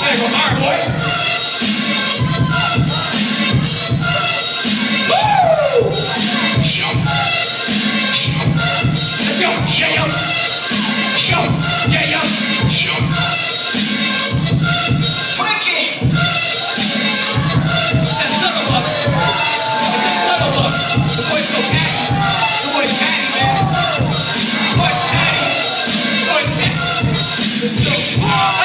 better go hard, boy. Woo! Let's go. Yeah, yo. Show. Yeah, yo. Frankie. That son of a. That son of a. The boy's so catty. The boy's catty, man. The boy's catty. The boy's catty. Let's go.